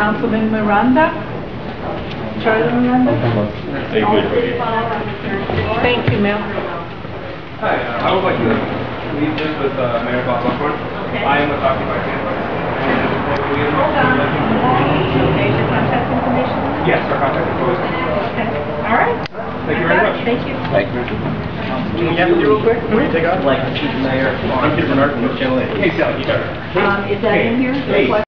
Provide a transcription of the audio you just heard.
Councilman Miranda? Charlie Miranda? Thank you, Mel. Hi, I would like to leave this with Mayor Bob Buckhorn. Okay. I am with Occupy Tampa. Hold on. There's your contact information? Yes, our contact info is. Okay. All right. Thank you very much. Thank you. Thank you. Can you get me real quick? Before you take off? Like to see the mayor. I'm Peter Bernard from Channel 8. Hey, Sally, you got it. Is that in here? Hey.